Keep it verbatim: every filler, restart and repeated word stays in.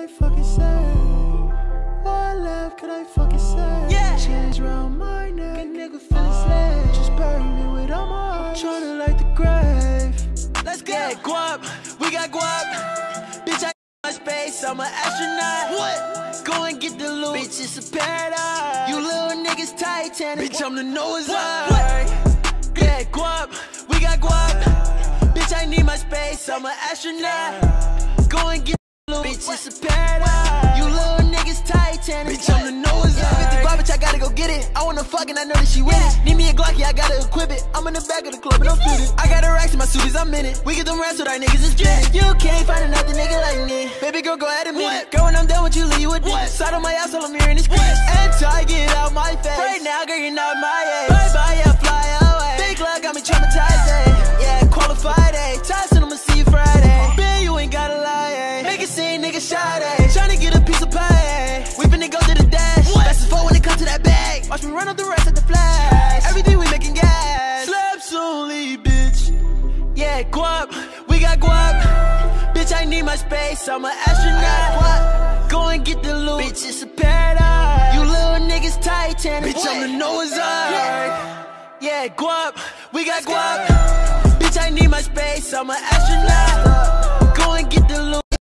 I fucking say? What left can I fucking say? Yeah. Chains round my neck, a nigga feeling slave. Just bury me with all my eyes, tryna light the grave. Let's get yeah, guap, we got guap. Bitch, I my space, I'm an astronaut. What? Go and get the loot, bitch, it's a paradise. You little niggas Titanic, bitch, I'm the Noah's Ark. Yeah, guap, we got guap. Bitch, I need my space, I'm an astronaut. Go and get the loot, bitch, it's a paradise. You little niggas Titanic, bitch, I'm the Noah's Ark. fifty bitch, I gotta go get it. I wanna fuck and I know that she with it. Need me a Glocky, I gotta equip it. I'm in the back of the club and I'm fitted. I got a racks in my suities, I'm in it. We get them rats with our niggas, it's spinning. You can't find another nigga like me. Baby girl, go ahead and admit it. Girl, when I'm done with you, leave you with it. Side on my ass, all I'm hearing is screams. Until I get out my face. Right now, girl, you're not my age. Bye bye, yeah, fly away. Big love got me traumatized, eh. Yeah, qualified, eh. Tyson, I'ma see you Friday. Bill, you ain't gotta lie, eh. Make it seem, nigga, shot, eh. Tryna get a piece of pie, eh. We finna go to the dash. Fast as forward when it comes to that bag. Watch me run up the rest at the flash. Everything we making gas. Slaps only, bitch. Yeah, guap, we got guap. Bitch, I need my space, I'm an astronaut. Go and get the loot, bitch, it's a paradise. You little niggas Titanic, bitch, I'm the Noah's Ark. Yeah, guap, we got guap. Bitch, I need my space, I'm an astronaut. Go and get the loot.